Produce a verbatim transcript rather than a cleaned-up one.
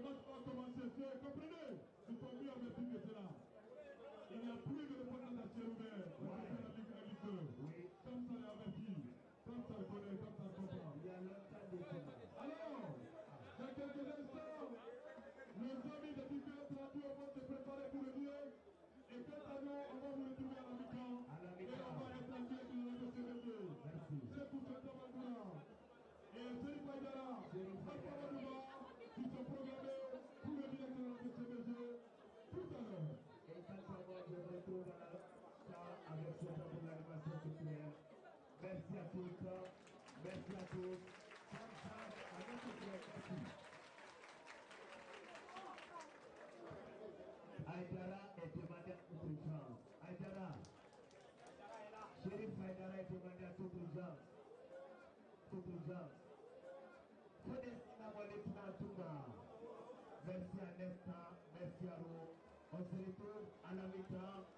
match va commencer. Comprenez? Nous sommes bien avertis que c'est là. Il n'y a plus de reportage à ciel ouvert. On va faire la Ligue un, Ligue deux. Comme ça, il est averti. Comme ça, il connaît, comme ça, il comprend. Il y a longtemps de temps. Alors, dans quelques instants, nos amis de différentes radios vont se préparer pour le direct. Et quant à nous, on va vous retrouver à la mi-temps. Et on va être en direct de la C V D. Merci. C'est pour ce Tabagoula. Et Serif Aïdara, Alpha Madouma, qui sont programmés pour le direct de la C V D tout à l'heure. Et quand on va je me retrouve à la salle avec ce temps pour l'animation culturelle. Merci à tous. Merci à tous. À notre frère, merci. Aïdara est demandé à toute urgence. Aïdara. Chérif Aïdara est demandé à toute urgence. Toute urgence. Fodestina Moletina Touba. Merci à Nesta. Merci à vous. On se retrouve à la mi-temps.